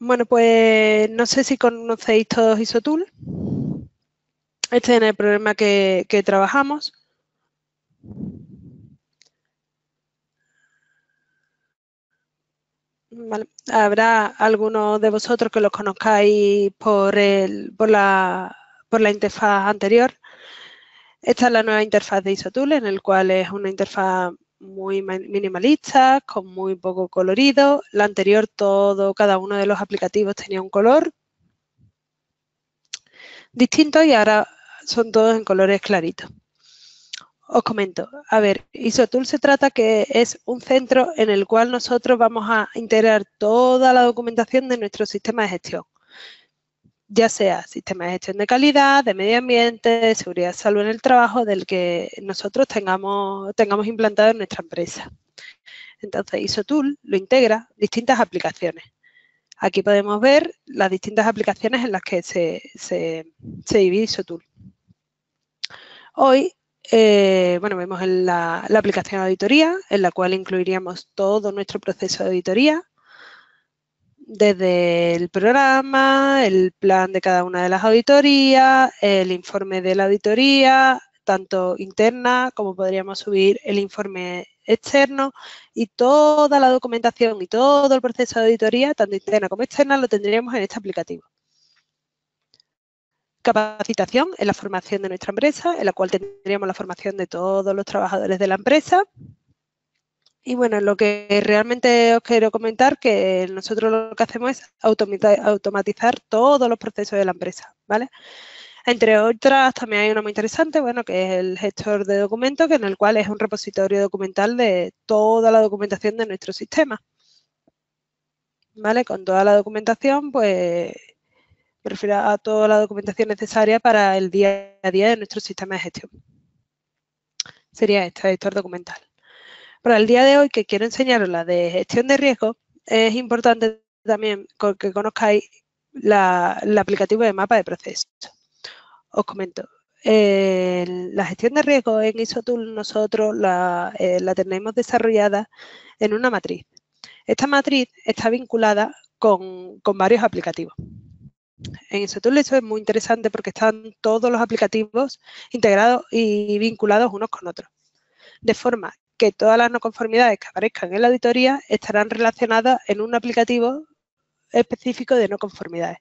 Bueno, pues no sé si conocéis todos Isotool. Este es el programa que trabajamos. Vale. Habrá algunos de vosotros que los conozcáis por la interfaz anterior. Esta es la nueva interfaz de Isotool, en el cual es una interfaz muy minimalista, con muy poco colorido. La anterior, cada uno de los aplicativos tenía un color distinto y ahora son todos en colores claritos. Os comento, a ver, Isotool se trata que es un centro en el cual nosotros vamos a integrar toda la documentación de nuestro sistema de gestión, ya sea sistema de gestión de calidad, de medio ambiente, de seguridad y salud en el trabajo, del que nosotros tengamos implantado en nuestra empresa. Entonces, Isotool lo integra distintas aplicaciones. Aquí podemos ver las distintas aplicaciones en las que se divide Isotool. Hoy vemos la aplicación de auditoría, en la cual incluiríamos todo nuestro proceso de auditoría, desde el programa, el plan de cada una de las auditorías, el informe de la auditoría, tanto interna como podríamos subir el informe externo, y toda la documentación y todo el proceso de auditoría, tanto interna como externa, lo tendríamos en este aplicativo. Capacitación en la formación de nuestra empresa, en la cual tendríamos la formación de todos los trabajadores de la empresa. Y bueno, lo que realmente os quiero comentar, que nosotros lo que hacemos es automatizar todos los procesos de la empresa, ¿vale? Entre otras, también hay una muy interesante, bueno, que es el gestor de documentos, en el cual es un repositorio documental de toda la documentación de nuestro sistema, ¿vale? Con toda la documentación, pues me refiero a toda la documentación necesaria para el día a día de nuestro sistema de gestión. Sería este gestor documental. Para el día de hoy, que quiero enseñaros la de gestión de riesgo, es importante también que conozcáis el aplicativo de mapa de proceso. Os comento, la gestión de riesgo en Isotool nosotros la tenemos desarrollada en una matriz. Esta matriz está vinculada con varios aplicativos. En Isotool eso es muy interesante porque están todos los aplicativos integrados y vinculados unos con otros, de forma que todas las no conformidades que aparezcan en la auditoría estarán relacionadas en un aplicativo específico de no conformidades,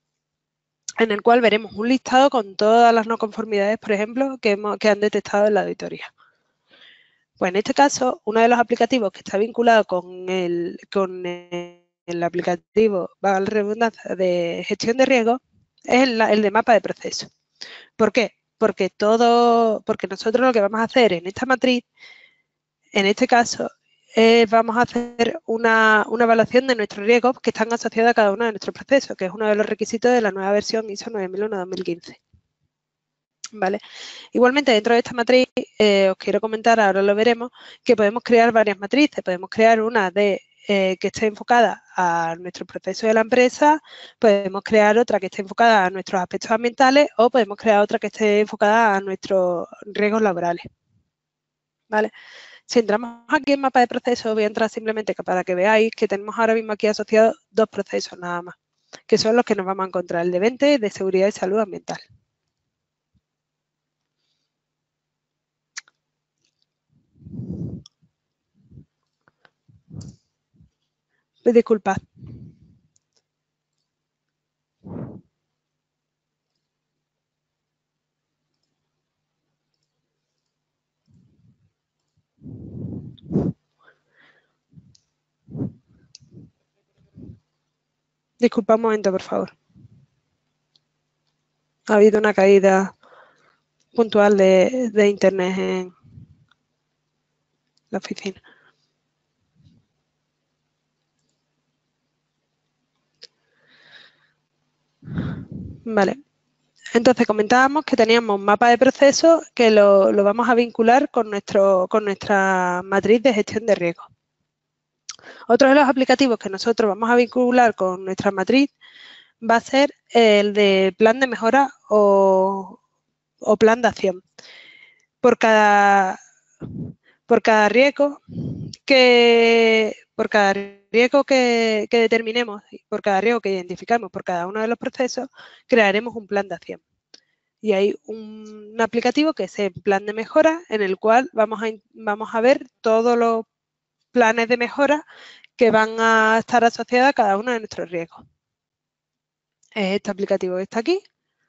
en el cual veremos un listado con todas las no conformidades, por ejemplo, que han detectado en la auditoría. Pues en este caso, uno de los aplicativos que está vinculado con el aplicativo, valga la redundancia, de gestión de riesgo, es el de mapa de proceso. ¿Por qué? Porque nosotros lo que vamos a hacer en esta matriz, en este caso, vamos a hacer una evaluación de nuestros riesgos que están asociados a cada uno de nuestros procesos, que es uno de los requisitos de la nueva versión ISO 9001-2015. ¿Vale? Igualmente, dentro de esta matriz, os quiero comentar, ahora lo veremos, que podemos crear varias matrices. Podemos crear una que esté enfocada a nuestros procesos de la empresa, podemos crear otra que esté enfocada a nuestros aspectos ambientales o podemos crear otra que esté enfocada a nuestros riesgos laborales. ¿Vale? Si entramos aquí en mapa de procesos, voy a entrar simplemente para que veáis que tenemos ahora mismo aquí asociados dos procesos nada más, que son los que nos vamos a encontrar, el de venta y de seguridad y salud ambiental. Disculpad. Disculpa un momento, por favor. Ha habido una caída puntual de internet en la oficina. Vale. Entonces comentábamos que teníamos un mapa de procesos que lo vamos a vincular con nuestra matriz de gestión de riesgo. Otro de los aplicativos que nosotros vamos a vincular con nuestra matriz va a ser el de plan de mejora o plan de acción. Por cada riesgo riesgo que determinemos, por cada riesgo que identificamos por cada uno de los procesos, crearemos un plan de acción. Y hay un aplicativo que es el plan de mejora, en el cual vamos a ver todos los planes de mejora que van a estar asociados a cada uno de nuestros riesgos. Es este aplicativo que está aquí.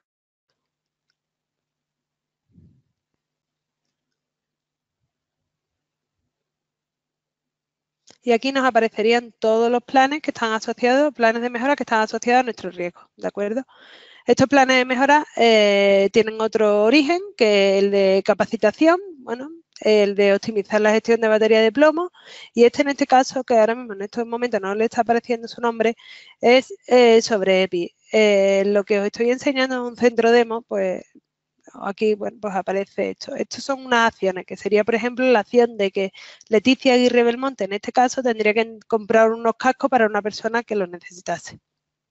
Y aquí nos aparecerían todos los planes que están asociados, planes de mejora que están asociados a nuestros riesgos, ¿de acuerdo? Estos planes de mejora tienen otro origen, que es el de capacitación, bueno, el de optimizar la gestión de batería de plomo, y en este caso, que ahora mismo en estos momentos no le está apareciendo su nombre, es sobre EPI. Lo que os estoy enseñando en un centro demo, pues aquí, bueno, pues aparece esto. Estos son unas acciones, que sería, por ejemplo, la acción de que Leticia Aguirre Belmonte, en este caso, tendría que comprar unos cascos para una persona que los necesitase.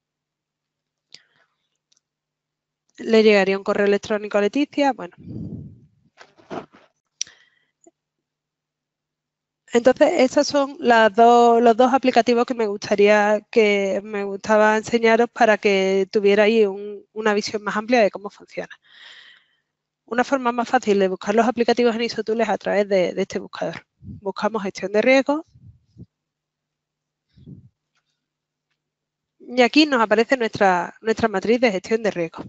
Le llegaría un correo electrónico a Leticia, bueno. Entonces, esos son los dos aplicativos que me gustaba enseñaros para que tuvierais una visión más amplia de cómo funciona. Una forma más fácil de buscar los aplicativos en ISO-Tool es a través de este buscador. Buscamos gestión de riesgos. Y aquí nos aparece nuestra matriz de gestión de riesgos.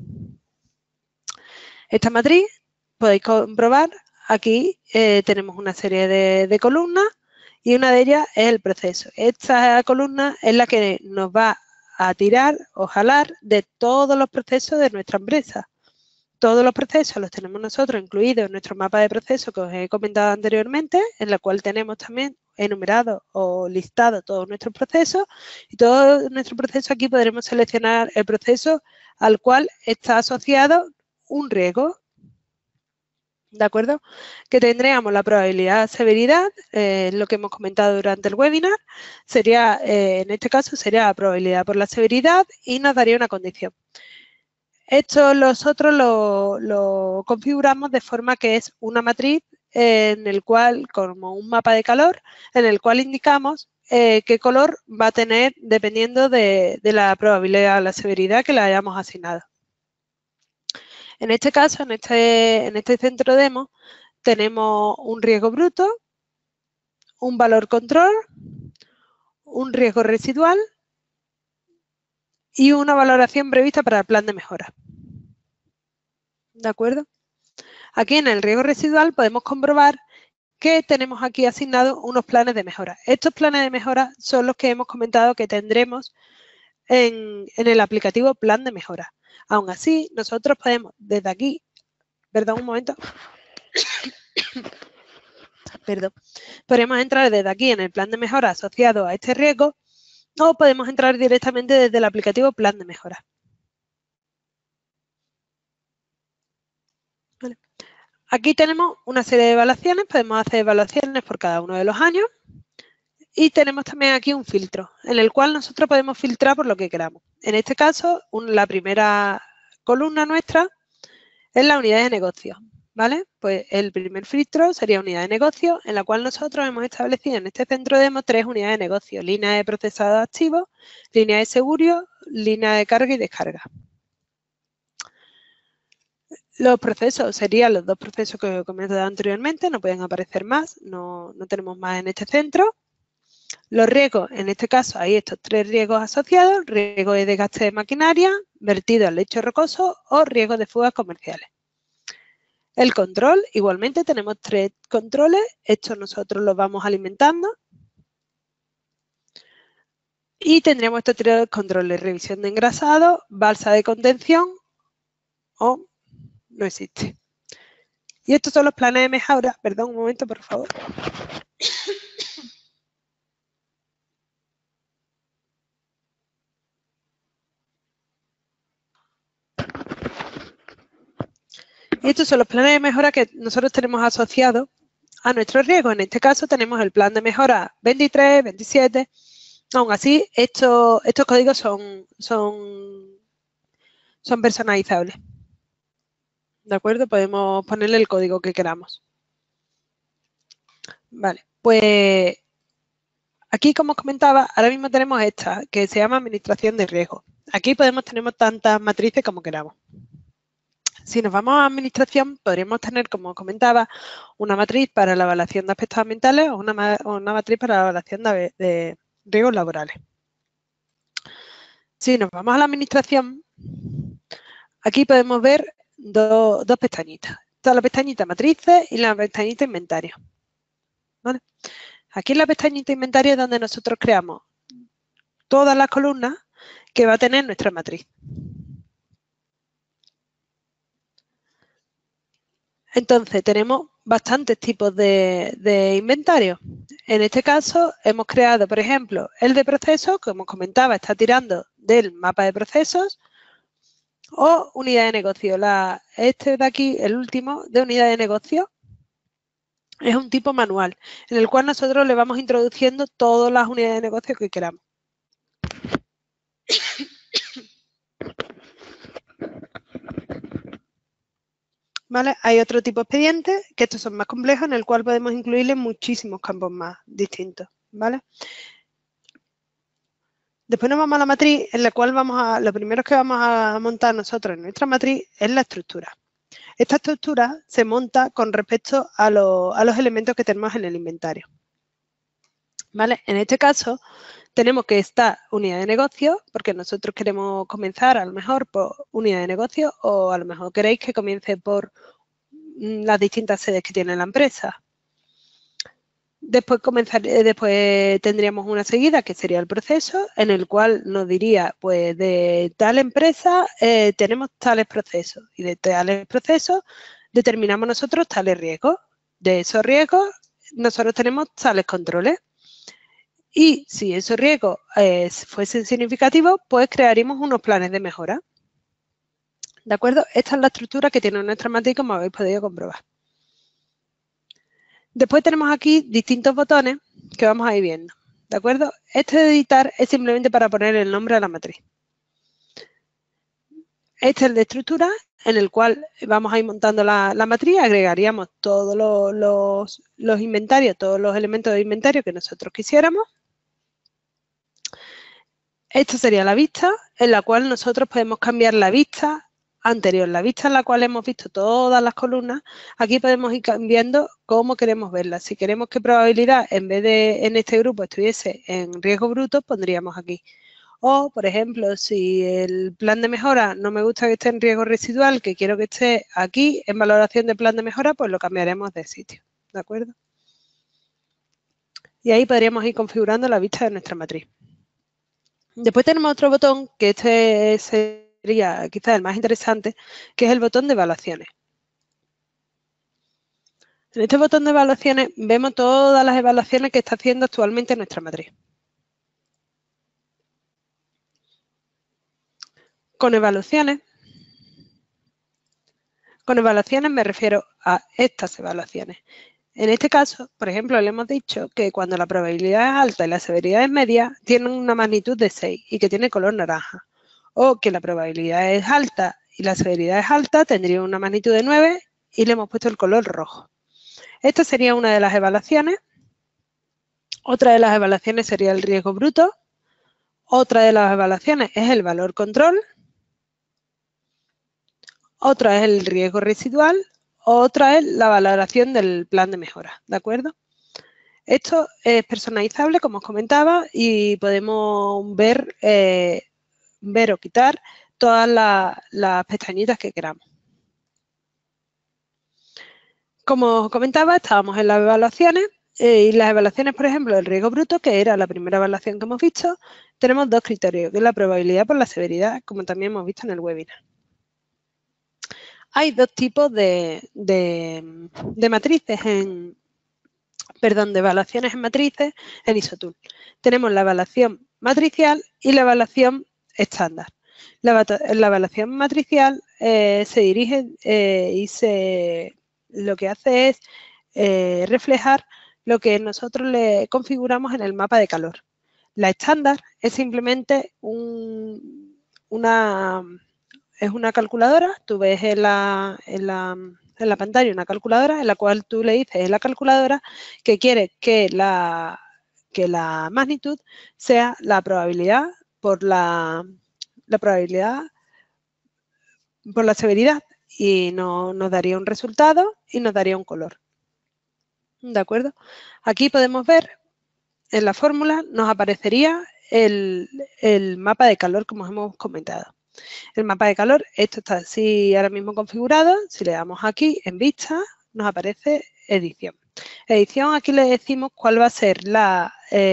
Esta matriz, podéis comprobar, aquí tenemos una serie de columnas y una de ellas es el proceso. Esta columna es la que nos va a tirar o jalar de todos los procesos de nuestra empresa. Todos los procesos los tenemos nosotros incluidos en nuestro mapa de procesos que os he comentado anteriormente, en la cual tenemos también enumerado o listado todos nuestros procesos, y todo nuestro proceso aquí podremos seleccionar el proceso al cual está asociado un riesgo, ¿de acuerdo? Que tendríamos la probabilidad severidad, lo que hemos comentado durante el webinar, sería, en este caso sería la probabilidad por la severidad y nos daría una condición. Esto nosotros lo configuramos de forma que es una matriz en el cual, como un mapa de calor, en el cual indicamos qué color va a tener dependiendo de la probabilidad, la severidad que le hayamos asignado. En este caso, en este centro demo, tenemos un riesgo bruto, un valor control, un riesgo residual y una valoración prevista para el plan de mejora. ¿De acuerdo? Aquí en el riesgo residual podemos comprobar que tenemos aquí asignados unos planes de mejora. Estos planes de mejora son los que hemos comentado que tendremos en el aplicativo plan de mejora. Aún así, nosotros podemos desde aquí, perdón un momento, perdón, podemos entrar desde aquí en el plan de mejora asociado a este riesgo o podemos entrar directamente desde el aplicativo plan de mejora. Vale. Aquí tenemos una serie de evaluaciones, podemos hacer evaluaciones por cada uno de los años y tenemos también aquí un filtro en el cual nosotros podemos filtrar por lo que queramos. En este caso, la primera columna nuestra es la unidad de negocio, ¿vale? Pues el primer filtro sería unidad de negocio, en la cual nosotros hemos establecido en este centro demo 3 unidades de negocio: línea de procesado activo, línea de seguro, línea de carga y descarga. Los procesos serían los dos procesos que os he comentado anteriormente, no pueden aparecer más, no tenemos más en este centro. Los riesgos, en este caso hay estos 3 riesgos asociados: riesgo de desgaste de maquinaria, vertido al lecho rocoso o riesgo de fugas comerciales. El control, igualmente tenemos 3 controles, estos nosotros los vamos alimentando. Y tendríamos estos 3 controles: revisión de engrasado, balsa de contención o no existe. Y estos son los planes de mejora. Perdón, un momento, por favor. Y estos son los planes de mejora que nosotros tenemos asociados a nuestros riesgos. En este caso tenemos el plan de mejora 23, 27. Aún así, estos códigos son personalizables. ¿De acuerdo? Podemos ponerle el código que queramos. Vale, pues Aquí, como os comentaba, ahora mismo tenemos esta, que se llama administración de riesgo. Aquí podemos tener tantas matrices como queramos. Si nos vamos a administración, podríamos tener, como comentaba, una matriz para la evaluación de aspectos ambientales o una matriz para la evaluación de riesgos laborales. Si nos vamos a la administración, aquí podemos ver dos pestañitas. Está la pestañita matrices y la pestañita inventario. ¿Vale? Aquí en la pestañita inventario es donde nosotros creamos todas las columnas que va a tener nuestra matriz. Entonces, tenemos bastantes tipos de inventario. En este caso, hemos creado, por ejemplo, el de procesos, como os comentaba, está tirando del mapa de procesos, o unidad de negocio. Este de aquí, el último, de unidad de negocio, es un tipo manual, en el cual nosotros le vamos introduciendo todas las unidades de negocio que queramos. ¿Vale? Hay otro tipo de expedientes, que estos son más complejos, en el cual podemos incluirle muchísimos campos más distintos, ¿vale? Después nos vamos a la matriz, en la cual lo primero que vamos a montar nosotros en nuestra matriz es la estructura. Esta estructura se monta con respecto a los elementos que tenemos en el inventario, ¿vale? En este caso, tenemos que esta unidad de negocio, porque nosotros queremos comenzar a lo mejor por unidad de negocio o a lo mejor queréis que comience por las distintas sedes que tiene la empresa. Después tendríamos una seguida que sería el proceso, en el cual nos diría, pues de tal empresa tenemos tales procesos y de tales procesos determinamos nosotros tales riesgos. De esos riesgos nosotros tenemos tales controles. Y si esos riesgos fuesen significativos, pues crearíamos unos planes de mejora. ¿De acuerdo? Esta es la estructura que tiene nuestra matriz, como habéis podido comprobar. Después tenemos aquí distintos botones que vamos a ir viendo. ¿De acuerdo? Este de editar es simplemente para poner el nombre a la matriz. Este es el de estructura, en el cual vamos a ir montando la matriz, agregaríamos todos los inventarios, todos los elementos de inventario que nosotros quisiéramos. Esta sería la vista, en la cual nosotros podemos cambiar la vista anterior, la vista en la cual hemos visto todas las columnas. Aquí podemos ir cambiando cómo queremos verlas. Si queremos que probabilidad, en vez de en este grupo estuviese en riesgo bruto, pondríamos aquí. O, por ejemplo, si el plan de mejora no me gusta que esté en riesgo residual, que quiero que esté aquí en valoración de plan de mejora, pues lo cambiaríamos de sitio. ¿De acuerdo? Y ahí podríamos ir configurando la vista de nuestra matriz. Después tenemos otro botón, que este sería quizás el más interesante, que es el botón de evaluaciones. En este botón de evaluaciones vemos todas las evaluaciones que está haciendo actualmente nuestra matriz. Con evaluaciones me refiero a estas evaluaciones. En este caso, por ejemplo, le hemos dicho que cuando la probabilidad es alta y la severidad es media, tienen una magnitud de 6 y que tiene color naranja. O que la probabilidad es alta y la severidad es alta, tendría una magnitud de 9 y le hemos puesto el color rojo. Esta sería una de las evaluaciones. Otra de las evaluaciones sería el riesgo bruto. Otra de las evaluaciones es el valor control. Otra es el riesgo residual. Otra es la valoración del plan de mejora, ¿de acuerdo? Esto es personalizable, como os comentaba, y podemos ver o quitar todas las pestañitas que queramos. Como os comentaba, estábamos en las evaluaciones y las evaluaciones, por ejemplo, del riesgo bruto, que era la primera evaluación que hemos visto, tenemos dos criterios, que es la probabilidad por la severidad, como también hemos visto en el webinar. Hay dos tipos de matrices de evaluaciones en matrices en ISO-Tool. Tenemos la evaluación matricial y la evaluación estándar. La evaluación matricial se dirige lo que hace es reflejar lo que nosotros le configuramos en el mapa de calor. La estándar es simplemente una calculadora. Tú ves en la pantalla una calculadora en la cual tú le dices a la calculadora que quieres que que la magnitud sea la probabilidad por la probabilidad por la severidad y nos daría un resultado y nos daría un color. ¿De acuerdo? Aquí podemos ver, en la fórmula nos aparecería el mapa de calor como hemos comentado. El mapa de calor, esto está así ahora mismo configurado. Si le damos aquí en vista, nos aparece edición. Edición, aquí le decimos cuál va a ser la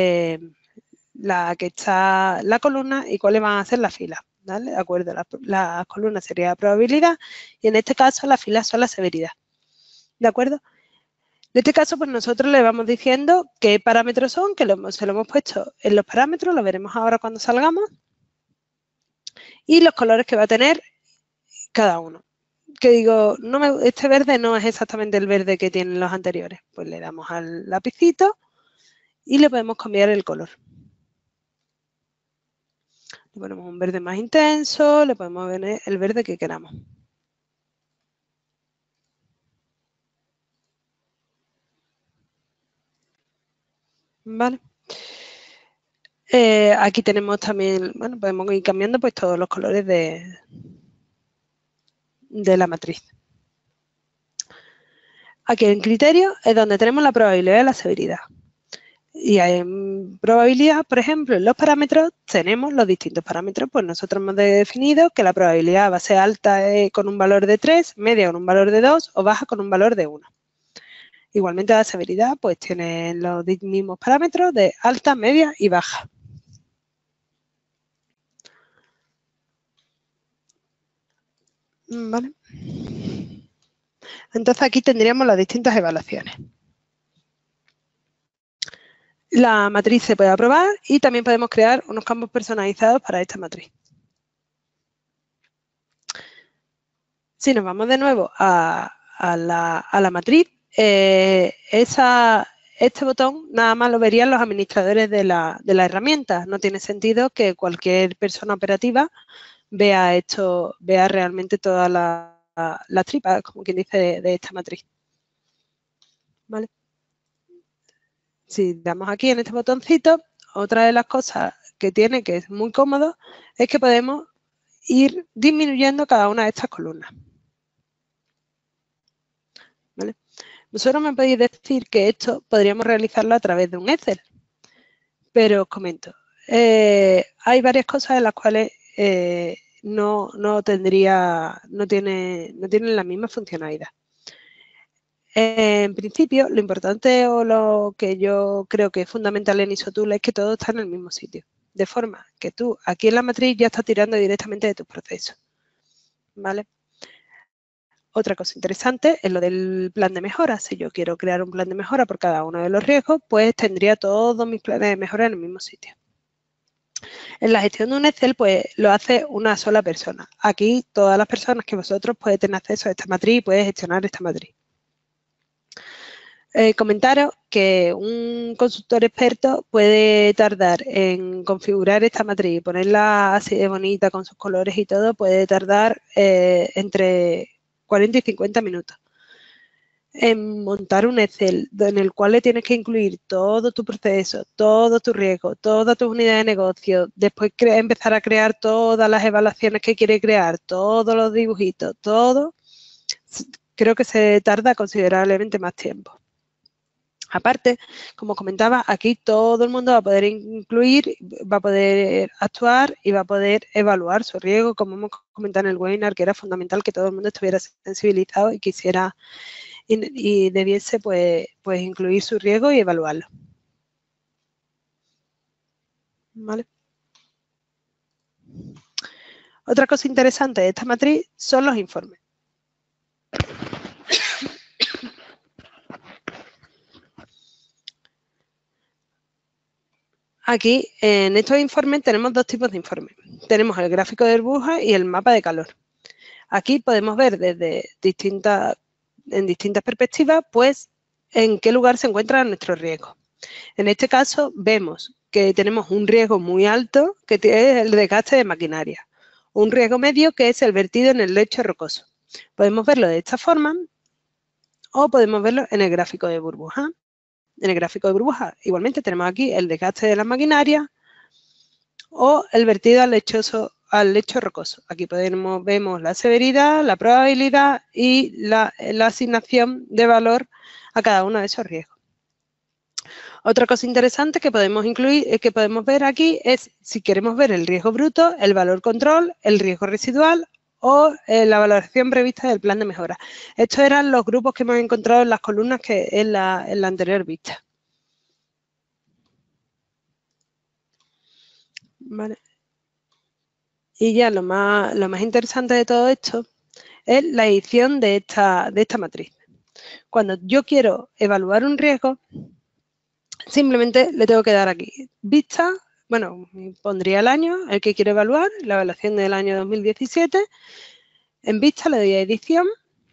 que está la columna y cuáles van a ser las filas. ¿Vale? De acuerdo, las columnas sería la probabilidad y en este caso las filas son la severidad. ¿De acuerdo? En este caso, pues nosotros le vamos diciendo qué parámetros son, que se lo hemos puesto en los parámetros, lo veremos ahora cuando salgamos, y los colores que va a tener cada uno. Que digo, este verde no es exactamente el verde que tienen los anteriores. Pues le damos al lapicito y le podemos cambiar el color. Le ponemos un verde más intenso, le podemos poner el verde que queramos. ¿Vale? Aquí tenemos también, bueno, podemos ir cambiando pues todos los colores de la matriz. Aquí en criterio es donde tenemos la probabilidad de la severidad. Y en probabilidad, por ejemplo, en los parámetros tenemos los distintos parámetros. Pues nosotros hemos definido que la probabilidad va a ser alta con un valor de 3, media con un valor de 2 o baja con un valor de 1. Igualmente la severidad pues tiene los mismos parámetros de alta, media y baja. ¿Vale? Entonces aquí tendríamos las distintas evaluaciones. La matriz se puede aprobar y también podemos crear unos campos personalizados para esta matriz. Si nos vamos de nuevo a la matriz, este botón nada más lo verían los administradores de la herramienta. No tiene sentido que cualquier persona operativa vea realmente todas las tripas, como quien dice, de esta matriz. ¿Vale? Si damos aquí en este botoncito, otra de las cosas que tiene, que es muy cómodo, es que podemos ir disminuyendo cada una de estas columnas. ¿Vale? Vosotros me podéis decir que esto podríamos realizarlo a través de un Excel, pero os comento, hay varias cosas en las cuales no tienen la misma funcionalidad. En principio, lo importante o lo que yo creo que es fundamental en ISOTOOL es que todo está en el mismo sitio, de forma que tú aquí en la matriz ya estás tirando directamente de tus procesos, ¿vale? Otra cosa interesante es lo del plan de mejora. Si yo quiero crear un plan de mejora por cada uno de los riesgos, pues tendría todos mis planes de mejora en el mismo sitio. En la gestión de un Excel, pues lo hace una sola persona. Aquí, todas las personas que vosotros pueden tener acceso a esta matriz y pueden gestionar esta matriz. Comentaros que un consultor experto puede tardar en configurar esta matriz y ponerla así de bonita con sus colores y todo, puede tardar entre 40 y 50 minutos. En montar un Excel en el cual le tienes que incluir todo tu proceso, todo tu riesgo, toda tu unidad de negocio, después empezar a crear todas las evaluaciones que quiere crear, todos los dibujitos, todo, creo que se tarda considerablemente más tiempo. Aparte, como comentaba, aquí todo el mundo va a poder incluir, va a poder actuar y va a poder evaluar su riesgo, como hemos comentado en el webinar, que era fundamental que todo el mundo estuviera sensibilizado y quisiera y debiese pues incluir su riesgo y evaluarlo. ¿Vale? Otra cosa interesante de esta matriz son los informes. Aquí, en estos informes, tenemos dos tipos de informes. Tenemos el gráfico de burbuja y el mapa de calor. Aquí podemos ver desde en distintas perspectivas, pues, en qué lugar se encuentra nuestro riesgo. En este caso, vemos que tenemos un riesgo muy alto, que es el desgaste de maquinaria. Un riesgo medio, que es el vertido en el lecho rocoso. Podemos verlo de esta forma o podemos verlo en el gráfico de burbuja. En el gráfico de burbujas, igualmente tenemos aquí el desgaste de las maquinarias o el vertido al lecho rocoso. Aquí vemos la severidad, la probabilidad y la asignación de valor a cada uno de esos riesgos. Otra cosa interesante que podemos ver aquí es si queremos ver el riesgo bruto, el valor control, el riesgo residual o la valoración prevista del plan de mejora. Estos eran los grupos que hemos encontrado en las columnas que en la anterior vista. Vale. Y ya lo más interesante de todo esto es la edición de esta matriz. Cuando yo quiero evaluar un riesgo, simplemente le tengo que dar aquí vista, bueno, pondría el año, el que quiero evaluar, la evaluación del año 2017. En vista le doy a edición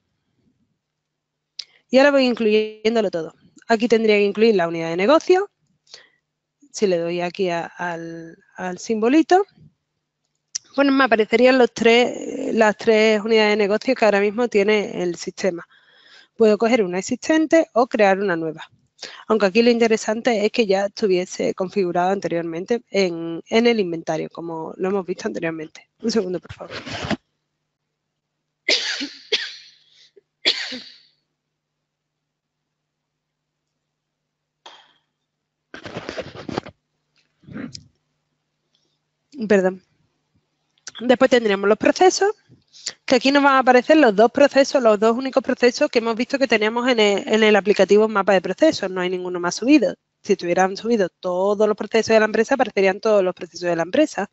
y ahora voy incluyéndolo todo. Aquí tendría que incluir la unidad de negocio. Si le doy aquí al simbolito, bueno, me aparecerían las tres unidades de negocio que ahora mismo tiene el sistema. Puedo coger una existente o crear una nueva. Aunque aquí lo interesante es que ya estuviese configurado anteriormente en el inventario, como lo hemos visto anteriormente. Un segundo, por favor. Perdón. Después tendríamos los procesos, que aquí nos van a aparecer los dos únicos procesos que hemos visto que teníamos en el aplicativo mapa de procesos. No hay ninguno más subido. Si estuvieran subidos todos los procesos de la empresa, aparecerían todos los procesos de la empresa.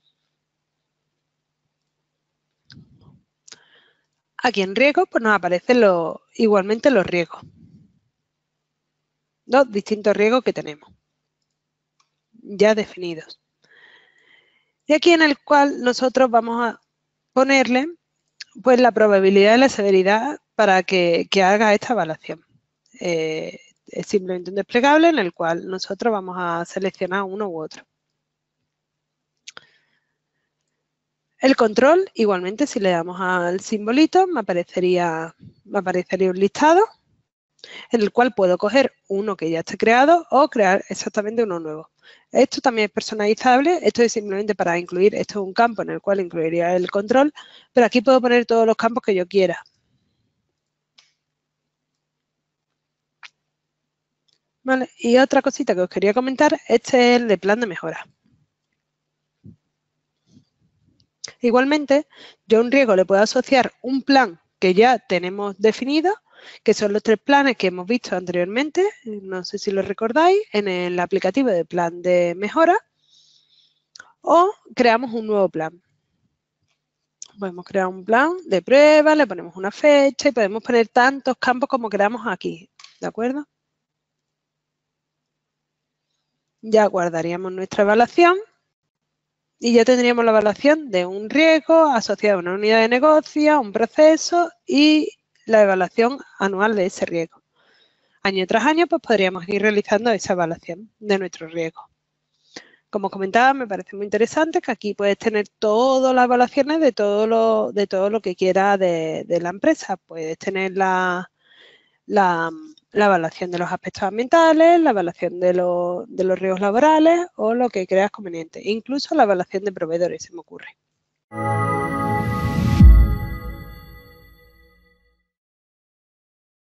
Aquí en riesgos, pues nos aparecen igualmente los riesgos. Los distintos riesgos que tenemos ya definidos. Y aquí en el cual nosotros vamos a ponerle pues la probabilidad y la severidad para que haga esta evaluación. Es simplemente un desplegable en el cual nosotros vamos a seleccionar uno u otro. El control, igualmente, si le damos al simbolito, me aparecería un listado en el cual puedo coger uno que ya esté creado o crear exactamente uno nuevo. Esto también es personalizable, esto es simplemente para incluir, esto es un campo en el cual incluiría el control, pero aquí puedo poner todos los campos que yo quiera. Vale, y otra cosita que os quería comentar, este es el de plan de mejora. Igualmente, yo a un riesgo le puedo asociar un plan que ya tenemos definido, que son los tres planes que hemos visto anteriormente, no sé si lo recordáis, en el aplicativo de plan de mejora, o creamos un nuevo plan. Podemos crear un plan de prueba, le ponemos una fecha y podemos poner tantos campos como queramos aquí, ¿de acuerdo? Ya guardaríamos nuestra evaluación y ya tendríamos la evaluación de un riesgo asociado a una unidad de negocio, a un proceso y la evaluación anual de ese riesgo. Año tras año, pues podríamos ir realizando esa evaluación de nuestro riesgo. Como os comentaba, me parece muy interesante que aquí puedes tener todas las evaluaciones de todo lo que quieras de la empresa. Puedes tener la evaluación de los aspectos ambientales, la evaluación de los riesgos laborales o lo que creas conveniente. Incluso la evaluación de proveedores, se me ocurre.